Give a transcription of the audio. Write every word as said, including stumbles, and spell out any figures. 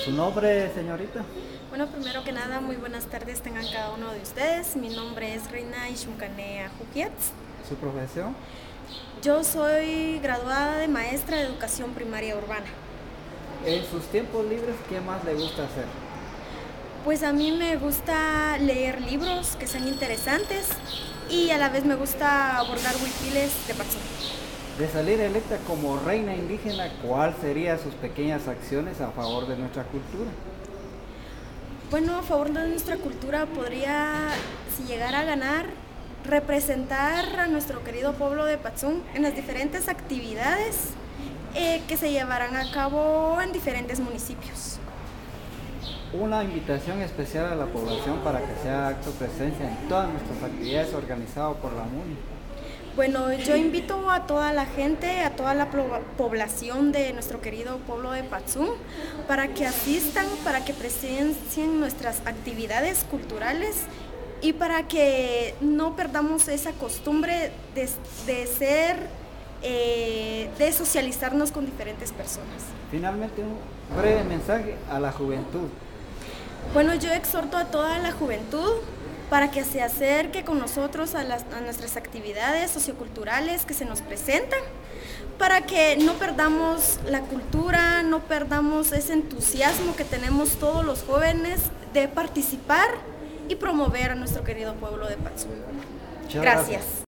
¿Su nombre, señorita? Bueno, primero que nada, muy buenas tardes tengan cada uno de ustedes. Mi nombre es Reina Ishmukane Jukiats. ¿Su profesión? Yo soy graduada de maestra de educación primaria urbana. En sus tiempos libres, ¿qué más le gusta hacer? Pues a mí me gusta leer libros que sean interesantes y a la vez me gusta abordar huipiles de Patzum. De salir electa como reina indígena, ¿cuál serían sus pequeñas acciones a favor de nuestra cultura? Bueno, a favor de nuestra cultura podría, si llegara a ganar, representar a nuestro querido pueblo de Patzum en las diferentes actividades eh, que se llevarán a cabo en diferentes municipios. Una invitación especial a la población para que sea acto presencia en todas nuestras actividades organizadas por la MUNI. Bueno, yo invito a toda la gente, a toda la población de nuestro querido pueblo de Patzum para que asistan, para que presencien nuestras actividades culturales y para que no perdamos esa costumbre de, de ser, eh, de socializarnos con diferentes personas. Finalmente, un breve mensaje a la juventud. Bueno, yo exhorto a toda la juventud para que se acerque con nosotros a, las, a nuestras actividades socioculturales que se nos presentan, para que no perdamos la cultura, no perdamos ese entusiasmo que tenemos todos los jóvenes de participar y promover a nuestro querido pueblo de Patzum. Gracias.